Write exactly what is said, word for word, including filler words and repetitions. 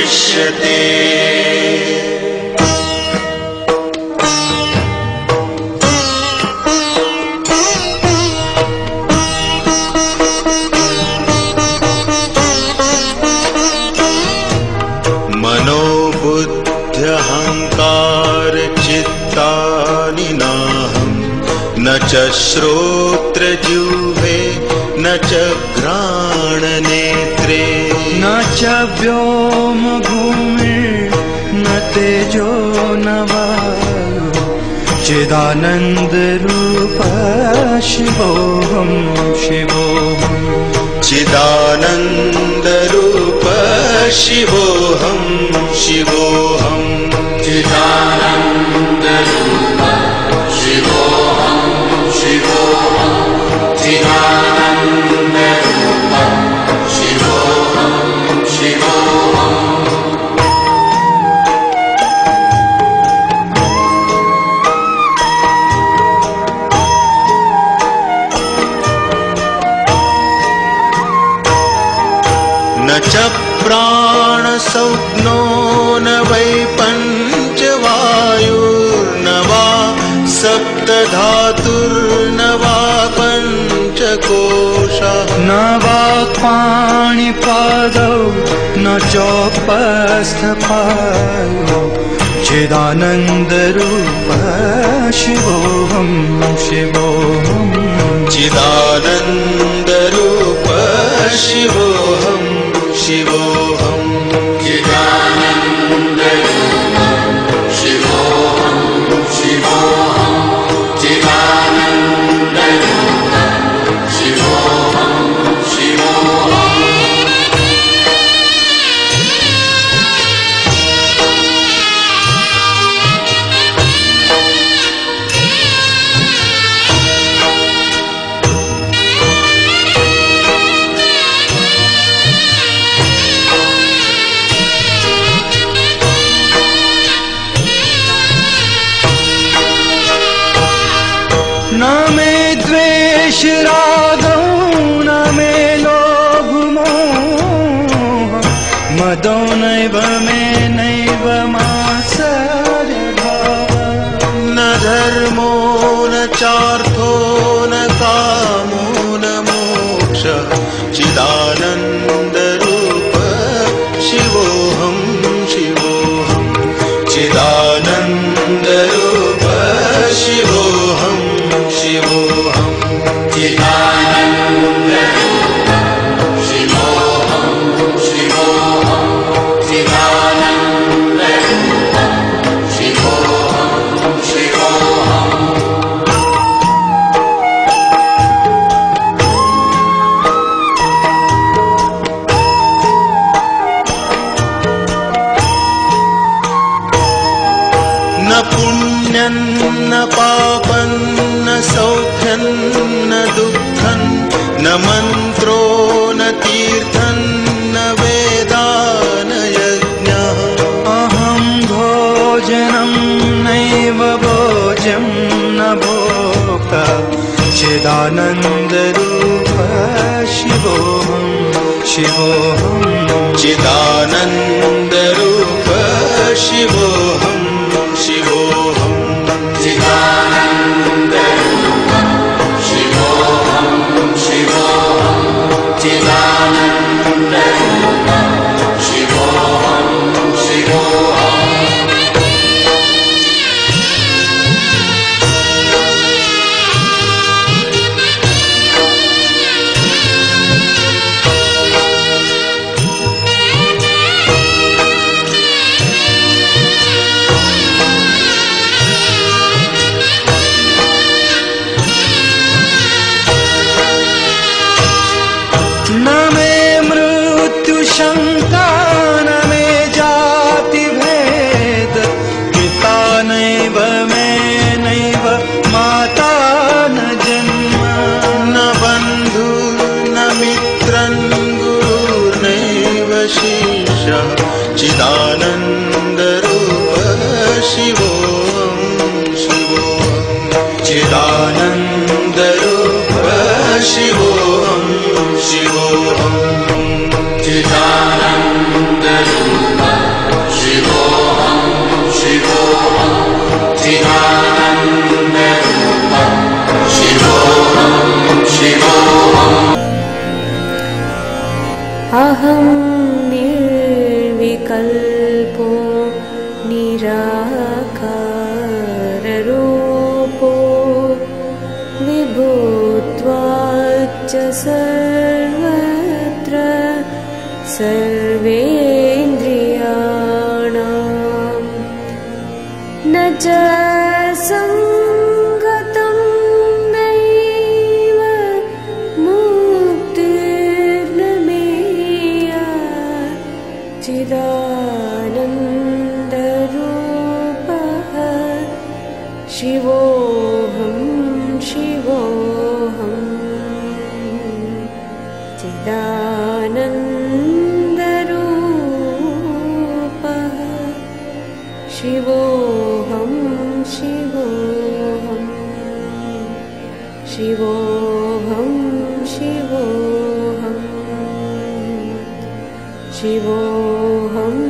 भविष्यते। मनोबुद्ध्यहंकार चित्तानि नाहं न च श्रोत्रजिह्वे न च घ्राणनेत्रे न च व्योम भूमिर्न तेजो न वायुः चिदानन्दरूप शिवोऽहं शिवोऽहम् चिदानन्दरूप शिवोऽहं शिवोऽहम् चिदानन्दरूप शिवोऽहं शिवोऽहं चिदानन्दरूप शिवोऽहं शिवोऽहम् न च प्राणसंज्ञो न वै पञ्चवायुर्न वा सप्तधातुर्न वा पञ्चकोशः न वा पाणिपादौ न चोपस्थपायो चिदानन्दरूप शिवोऽहं शिवोऽहम् चिदानन्दरूप शिवोऽहं शिवोऽहम् चिदानन्दरूप शिवोऽहं शिवोऽहं चिदानन्दरूप शिवोऽहं शिवोऽहम् न मे द्वेष रागौ न मे लोभमोह मदो नैव मे नैव मात्सर्यभावः न धर्मो न चार्थो न कामो न मोक्षः चिदानन्दरूप शिवोऽहं शिवोऽहं चिदानन्दरूप शिवोऽहं शिवोऽहम् चिदानन्दरूप शिवोऽहं शिवोऽहं चिदानन्दरूप शिवोऽहं शिवोऽहम् न पुण्यं न पापं न सौख्यं न दुःखं न मन्त्रो न तीर्थं न वेदा न यज्ञः अहं भोजनं नैव भोज्यं न भोक्ता चिदानन्दरूप शिवोऽहं शिवोऽहं चिदानन्दरूप शिवोऽहं शिवोऽहम् चिदानन्दरूप शिवोऽहं शिवोऽहं चिदानन्दरूप शिवोऽहं शिवोऽहम् न मे मृत्युशङ्का न मे जातिभेद पिता नैव मे नैव माता न जन्म न बन्धु न मित्रं गुरुर्नैव शिष्यः चिदानन्दरूप शिवोऽहं शिवोऽहं चिदानन्दरूप शिवोऽहं शिवोऽहम् चिदानन्दरूप अहं निर्विकल्पो निराकाररूपो विभुत्वाच्च सर्वत्र सर्वेन्द्रियाणां न च संगतं नैव मुक्तिर्न मेया चिदानन्दरूपः शिवोऽहं शिवोऽहं चिदानन्दरूपः शिवोऽहं शिवोऽहं शिवोऽहं शिवोऽहं शिवोऽहं